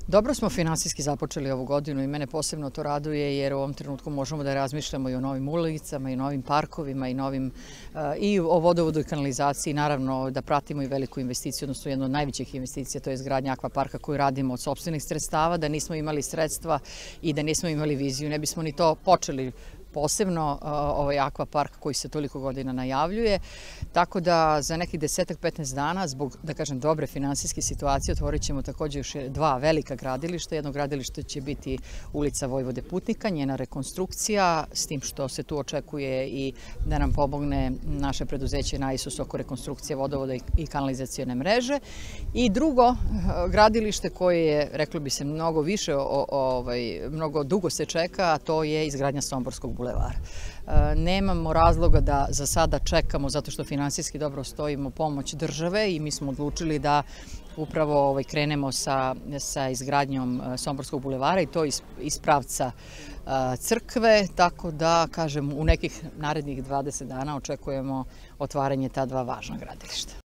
Dobro smo finansijski započeli ovu godinu i mene posebno to raduje jer u ovom trenutku možemo da razmišljamo i o novim ulicama i novim parkovima i o vodovodu i kanalizaciji, naravno da pratimo i veliku investiciju, odnosno jednu od najvećih investicija, to je izgradnja akvaparka koju radimo od sopstvenih sredstava. Da nismo imali sredstva i da nismo imali viziju, ne bismo ni to počeli, posebno ovaj akvapark koji se toliko godina najavljuje. Tako da za nekih 10-15 dana, zbog, da kažem, dobre finansijske situacije, otvorit ćemo takođe još dva velika gradilišta. Jedno gradilište će biti ulica Vojvode Putnika, njena rekonstrukcija, s tim što se tu očekuje i da nam pomogne naše preduzeće Naisus oko rekonstrukcije vodovoda i kanalizacione mreže. I drugo gradilište koje je, reklo bi se, mnogo više, mnogo dugo se čeka, a to je izgradnja Somborskog bulevara. Nemamo razloga da za sada čekamo, zato što finansijski dobro stojimo, pomoć države i mi smo odlučili da upravo krenemo sa izgradnjom Somborskog bulevara i to iz pravca crkve, tako da, kažem, u nekih narednih 20 dana očekujemo otvaranje ta dva važna gradilišta.